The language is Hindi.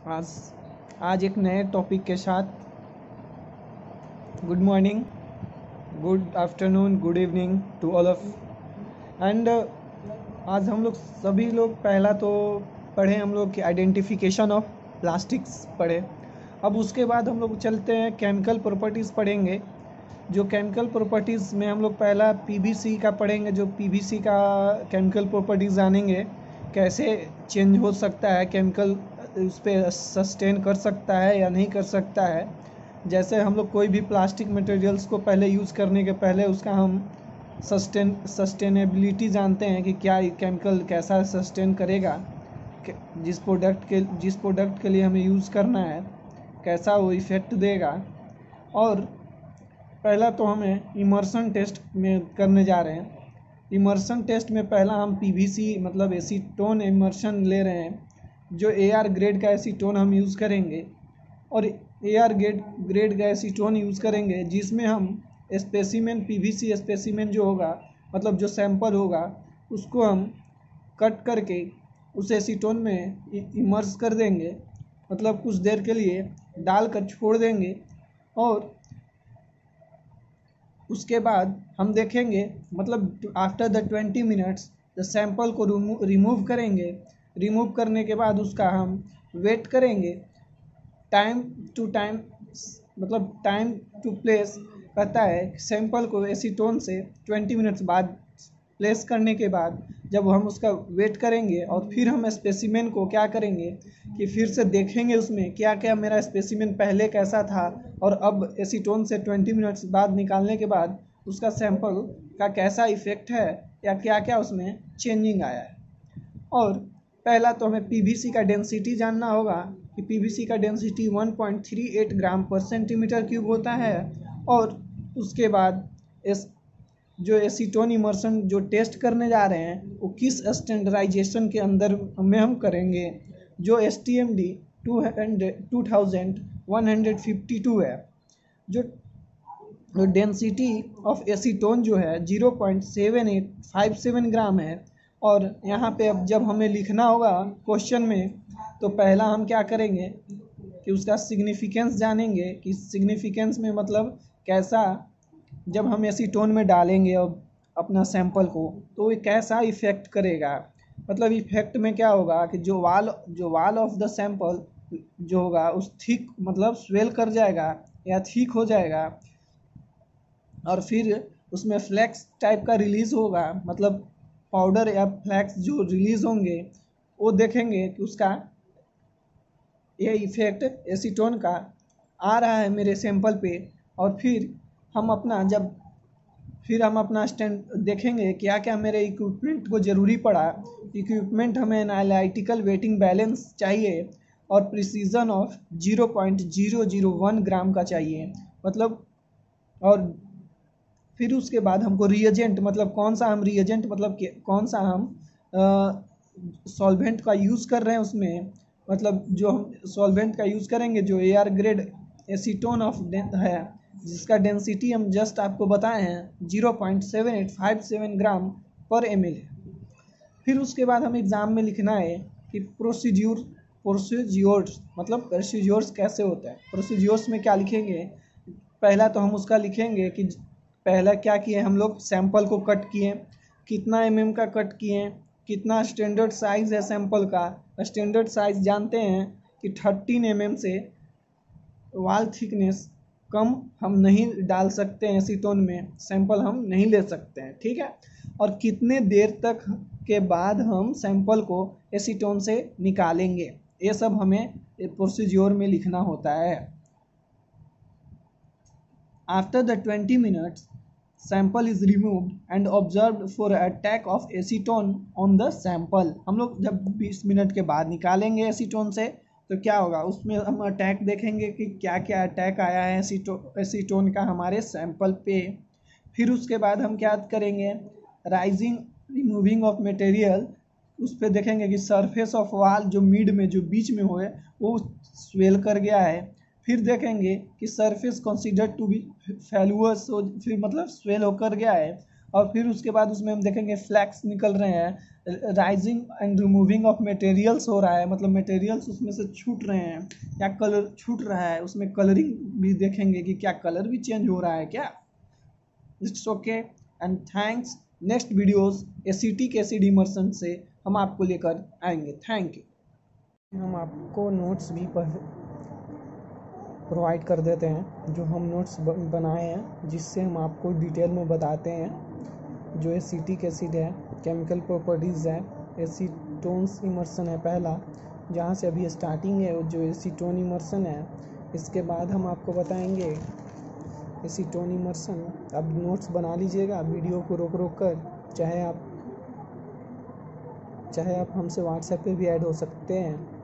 आज आज एक नए टॉपिक के साथ। Good morning, good afternoon, good evening to all of. And आज हम लोग सभी लोग पहला तो पढ़े, हम लोग की आइडेंटिफिकेशन ऑफ प्लास्टिक्स पढ़े। अब उसके बाद हम लोग चलते हैं केमिकल प्रॉपर्टीज़ पढ़ेंगे। जो केमिकल प्रॉपर्टीज़ में हम लोग पहला पीवीसी का पढ़ेंगे। जो पीवीसी का केमिकल प्रॉपर्टीज़ जानेंगे, कैसे चेंज हो सकता है केमिकल, उस पर सस्टेन कर सकता है या नहीं कर सकता है। जैसे हम लोग कोई भी प्लास्टिक मटेरियल्स को पहले यूज़ करने के पहले उसका हम सस्टेनेबिलिटी जानते हैं कि क्या केमिकल कैसा सस्टेन करेगा, जिस प्रोडक्ट के लिए हमें यूज़ करना है कैसा वो इफ़ेक्ट देगा। और पहला तो हमें इमर्सन टेस्ट में करने जा रहे हैं। इमर्सन टेस्ट में पहला हम पीवीसी मतलब एसीटोन इमर्सन ले रहे हैं, जो एआर ग्रेड का एसीटोन हम यूज़ करेंगे। और एआर ग्रेड का एसीटोन यूज़ करेंगे जिसमें हम स्पेसिमेन पीवीसी स्पेसिमेन जो होगा, मतलब जो सैंपल होगा, उसको हम कट करके उस एसीटोन में इमर्स कर देंगे, मतलब कुछ देर के लिए डाल कर छोड़ देंगे। और उसके बाद हम देखेंगे, मतलब after the 20 minutes the sample को रिमूव करेंगे। रिमूव करने के बाद उसका हम वेट करेंगे। टाइम टू टाइम, मतलब टाइम टू प्लेस कहता है सैंपल को एसीटोन से 20 मिनट्स बाद प्लेस करने के बाद जब हम उसका वेट करेंगे और फिर हम स्पेसिमेन को क्या करेंगे कि फिर से देखेंगे उसमें क्या क्या मेरा स्पेसिमेन पहले कैसा था और अब एसीटोन से 20 मिनट्स बाद निकालने के बाद उसका सैंपल का कैसा इफ़ेक्ट है या क्या क्या उसमें चेंजिंग आया है। और पहला तो हमें पीवीसी का डेंसिटी जानना होगा कि पीवीसी का डेंसिटी 1.38 ग्राम पर सेंटीमीटर क्यूब होता है। और उसके बाद जो एसीटोन इमर्सन जो टेस्ट करने जा रहे हैं वो किस स्टैंडर्डाइजेशन के अंदर में हम करेंगे, जो STMD 2152 है। जो डेंसिटी ऑफ एसीटोन जो है 0.7857 ग्राम है। और यहाँ पे अब जब हमें लिखना होगा क्वेश्चन में, तो पहला हम क्या करेंगे कि उसका सिग्निफिकेंस जानेंगे कि सिग्निफिकेंस में मतलब कैसा, जब हम एसीटोन में डालेंगे और अपना सैंपल को तो ये कैसा इफ़ेक्ट करेगा। मतलब इफ़ेक्ट में क्या होगा कि जो वाल ऑफ द सैंपल जो होगा उस थिक मतलब स्वेल कर जाएगा या थिक हो जाएगा। और फिर उसमें फ्लैक्स टाइप का रिलीज़ होगा, मतलब पाउडर या फ्लैक्स जो रिलीज़ होंगे वो देखेंगे कि उसका ये इफ़ेक्ट एसीटोन का आ रहा है मेरे सैंपल पे। और फिर हम अपना स्टैंड देखेंगे क्या क्या मेरे इक्विपमेंट को ज़रूरी पड़ा। इक्विपमेंट हमें एनालिटिकल वेटिंग बैलेंस चाहिए और प्रिसीजन ऑफ 0.001 ग्राम का चाहिए, मतलब। और फिर उसके बाद हमको रिएजेंट, मतलब कौन सा हम रिएजेंट मतलब कौन सा हम सॉल्वेंट का यूज़ कर रहे हैं उसमें, मतलब जो हम सॉल्वेंट का यूज़ करेंगे जो एआर ग्रेड एसीटोन ऑफ है, जिसका डेंसिटी हम जस्ट आपको बताए हैं 0.7857 ग्राम पर ml है। फिर उसके बाद हम एग्ज़ाम में लिखना है कि प्रोसीड्योर्स मतलब प्रोसीड्योर्स कैसे होता है। प्रोसीड्योर्स में क्या लिखेंगे, पहला तो हम उसका लिखेंगे कि पहला क्या किए हम लोग, सैंपल को कट किए, कितना mm का कट किए, कितना स्टैंडर्ड साइज़ है सैंपल का। स्टैंडर्ड साइज़ जानते हैं कि 13 mm से वाल थिकनेस कम हम नहीं डाल सकते हैं एसीटोन में, सैंपल हम नहीं ले सकते हैं, ठीक है। और कितने देर तक के बाद हम सैंपल को एसीटोन से निकालेंगे, ये सब हमें प्रोसीड्योर में लिखना होता है। After the 20 minutes, sample is removed and observed for attack of acetone on the sample। हम लोग जब 20 मिनट के बाद निकालेंगे एसीटोन से तो क्या होगा, उसमें हम अटैक देखेंगे कि क्या क्या अटैक आया है एसीटोन का हमारे सैंपल पे। फिर उसके बाद हम क्या करेंगे, राइजिंग रिमूविंग ऑफ मटेरियल, उस पर देखेंगे कि सरफेस ऑफ वाल जो मिड में जो बीच में हो वो स्वेल कर गया है। फिर देखेंगे कि सरफेस कंसीडर टू बी फैलुअस, फिर मतलब स्वेल होकर गया है। और फिर उसके बाद उसमें हम देखेंगे फ्लैक्स निकल रहे हैं, rising and removing of materials हो रहा है, मतलब मटेरियल्स उसमें से छूट रहे हैं, क्या कलर छूट रहा है, उसमें कलरिंग भी देखेंगे कि क्या कलर भी चेंज हो रहा है क्या। It's okay and thanks. Next videos acetic acid immersion से हम आपको लेकर आएंगे। Thank you. हम आपको नोट्स भी प्रोवाइड कर देते हैं, जो हम नोट्स बनाए हैं, जिससे हम आपको डिटेल में बताते हैं जो एसिटिक एसिड है, केमिकल प्रॉपर्टीज़ है, एसीटोन्स इमर्शन है पहला, जहाँ से अभी स्टार्टिंग है जो एसीटोन इमर्शन है। इसके बाद हम आपको बताएंगे एसीटोन इमर्शन। अब नोट्स बना लीजिएगा वीडियो को रोक रोक कर, चाहे आप हमसे व्हाट्सएप पे भी ऐड हो सकते हैं।